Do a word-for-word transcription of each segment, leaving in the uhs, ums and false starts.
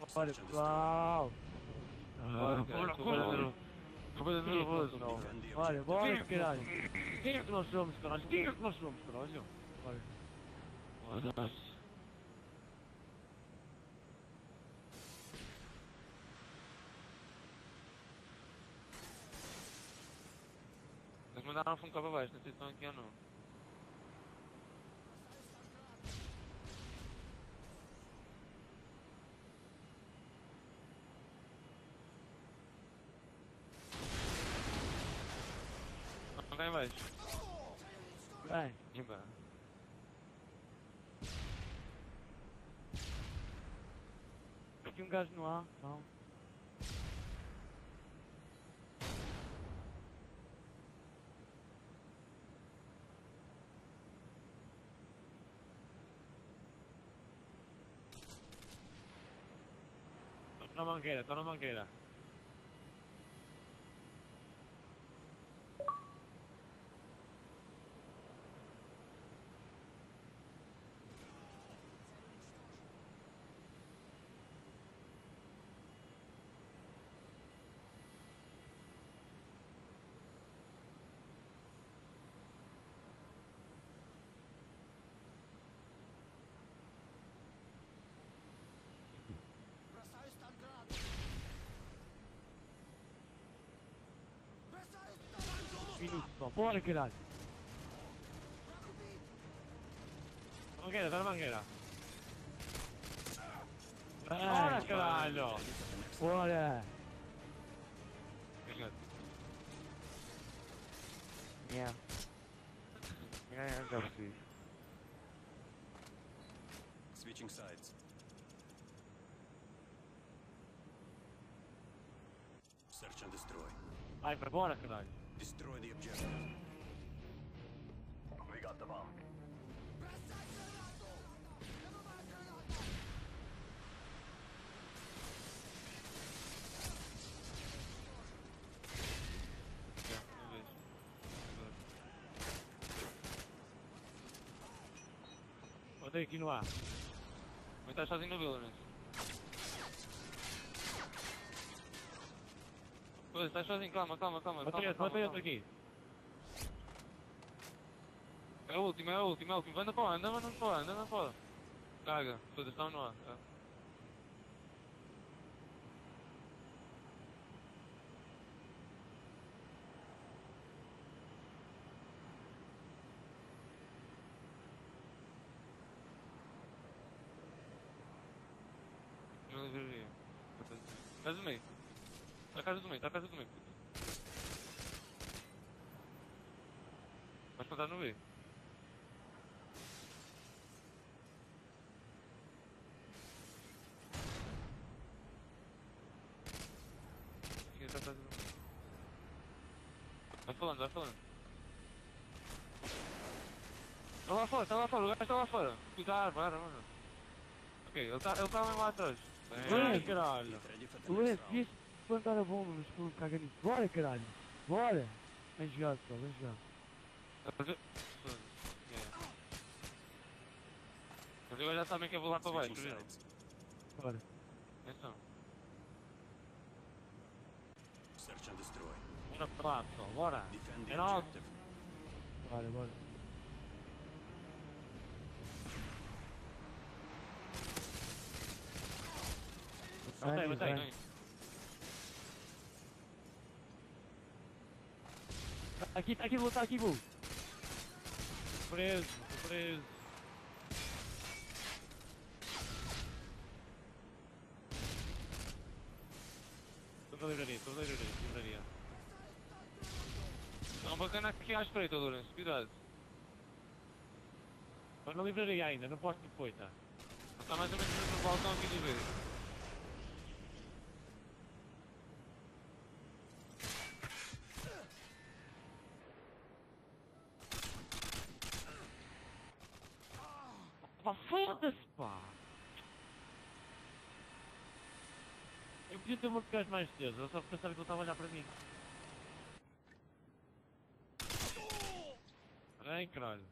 Olha pessoal! Ah, bora, bora, bora, nervoso, não. Olha, bora caralho! Quem é que nós somos, caralho? Quem é que nós somos, caralho? Olha. Olha. Eles mandaram um cabo abaixo, não sei se estão aqui ou não. Não cá em baixo. Bem, Imba. aqui um gajo no ar, não. Tô na mangueira, tô na mangueira. Minuto só, bora caralho! Mangueira, tô na mangueira. Bem, Bora, caralho! bora! Yeah. Yeah, já fiz. Switching sides. Search and destroy. Vai, vai, bora, caralho! Destroy the objective. We got the bomb. Não vejo. Botei aqui no ar. Vou estar sozinho no Wilderness. Pois, estás sozinho, calma, calma, calma. Botei outro, botei outro aqui. É o último, é o último, é o último. Anda para lá, anda, anda para lá, anda para lá. Caga, todas estão no ar. É. Não livraria. Casa do meio. Está a casa do meio, está a casa do meio. Vais plantar no meio. Aqui está a casa do meio. Vai falando, vai falando. Está lá fora, está lá fora, o gajo está lá fora. Cuidado, para, mano. Ok, ele está ele tá mesmo lá atrás. Ai, caralho. Ready for the O next Lance, round. devia plantar a bomba, mas não caga nisso. Bora caralho! Bora! Vem jogar pessoal, vem jogar. Mas agora já sabem que eu vou lá para baixo, Switching viram? sides. Bora. Atenção. Search and destroy. Bora para lá, pessoal, bora! Defend the É nosso! objective. Bora, bora. Mantém, Vai, mantém, vai. ganha. Aqui, tá aqui, Bu, tá aqui, Bu. Preso, tô preso. Estou na livraria, estou na livraria, livraria. Não, bacana aqui à espreita, Lourenço, cuidado. Estou na livraria ainda, não posso ir depois, tá? Está mais ou menos no balcão aqui de ver. Pá, foda-se, pá! Eu podia ter morto gajo mais cedo, eu só pensava que ele estava a olhar para mim. Ai, caralho.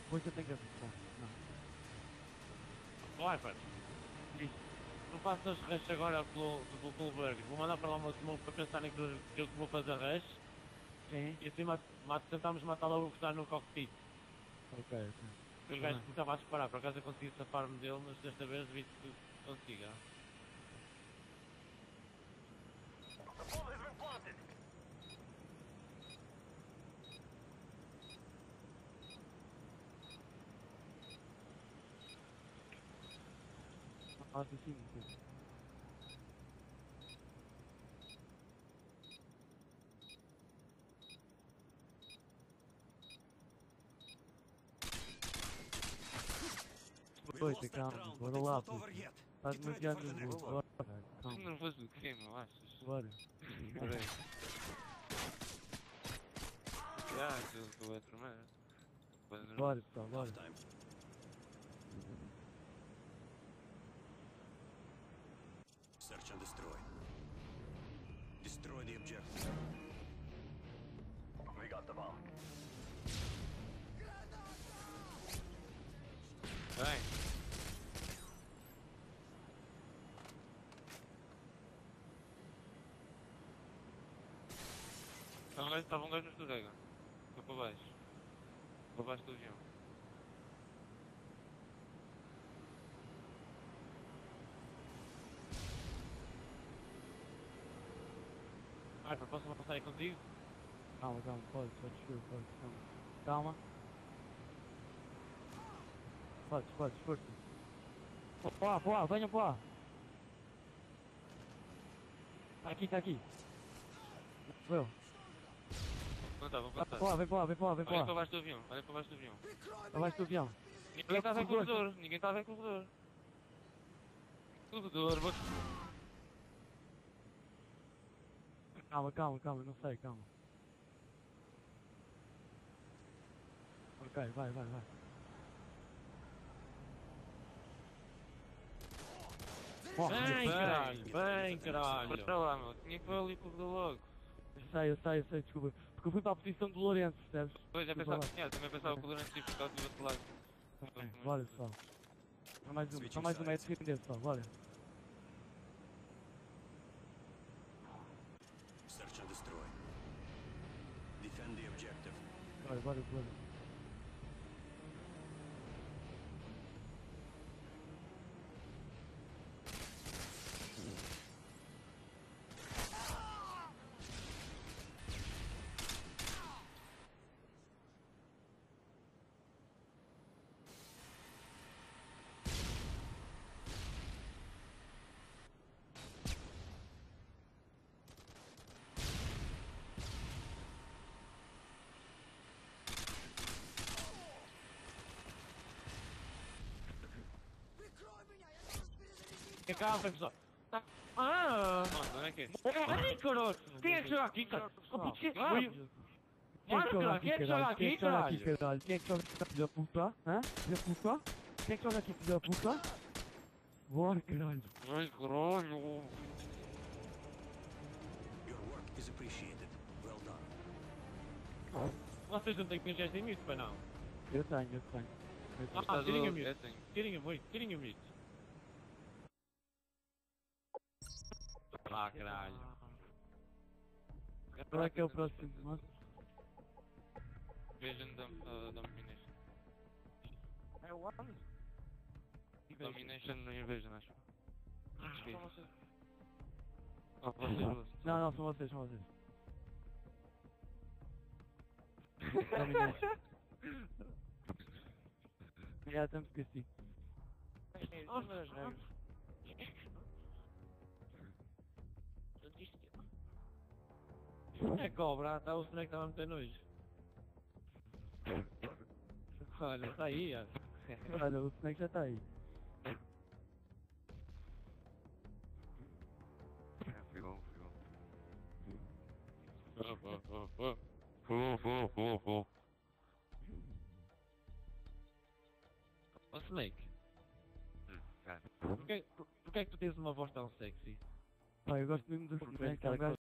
Depois eu tenho que avisar. Não. Vai, pai. Não faço as rush agora pelo, pelo, pelo burger. Vou mandar para lá uma smoke para pensar naquilo que eu vou fazer rush. Sim. E assim mat, mat, tentamos matar logo o que está no cockpit. Ok, ok. Os gajos que estava a disparar, por acaso eu consegui safar-me dele, mas desta vez vi que consiga. Ah, sim, sim, sim. We Oi, lost that calma, round, bora but it's lá, not puto. over yet. Estás Get ready demasiado for the next nervoso. one. Bora, cara, Estou calma. nervoso do que, meu, achas? Bora. Peraí. Já, eu estou a tremer. Bora, pessoal, bora. Half time. Search and destroy. Destroy the objective. We got the bomb. Bem. Estava um gajo, estava um gajo no escorrega. Foi para baixo. Para baixo do avião. Ah, posso passar aí contigo? Calma, calma, pode, pode, esforço, pode, calma. Calma. Pode, pode, esforço. Pô, pô, venha, pô. Tá aqui, tá aqui. Meu. Não está, vou passar. Pô, vem pô, vem pô, vem Olha para pô. baixo do avião, olha para baixo do avião. Abaixo do avião. Ninguém estava em corredor, ninguém estava em corredor. Corredor, vou... Calma, calma, calma, não sei, calma. Ok, vai, vai, vai. Morre, Bem, meu. caralho, bem, caralho. Para lá, meu, tinha que ver ali corredor logo. Eu sei, eu sei, eu sei, desculpa. Porque eu fui para a posição do Lourenço, percebes? Pois, já Desculpa pensava, yeah, também pensava que o Lourenço tinha ficado do outro lado. Ok, bora, pessoal. Só mais uma, só mais uma é de defender, pessoal, bora. Search and destroy. Defend the objective. Bora, bora, bora. Que calma, pessoal. Tá. Ah! Mano, não é que? Ai, caralho! Quem é que joga aqui, cara? Pessoal, Que... Quem Ah! é que joga aqui, Quem é que joga caralho? Quem é aqui, que joga aqui, caralho? caralho? Quem é que joga aqui, filho da puta? Hã? Filho da puta? Quem é que joga aqui, filho da puta? Bora, caralho. Ai, caralho! Your work is appreciated. Well done. Vocês não têm que fingir em mito, pai, não? Eu tenho, eu tenho. Eu tenho. Ah, tirem a É mito. Tirem a mito, tirem a mito. Ah, caralho. Qual é que é o próximo, mano? Vision dom- uh, Domination. É o ano? Domination no Invasion, acho. Sim. Oh, vocês duas. Não, não, são vocês, são vocês. Domination. Já estamos esqueci. Oh, mas regras. É cobra, está o snack estava a meter nojo. Olha, está aí, ó. Olha, o Snake já está aí. Ficou, ficou. Ficou, ficou, ficou. Ó Snake. Hum, cara. Porquê, por, porquê é que tu tens uma voz tão sexy? Pá, eu gosto mesmo do Snake, é um gajo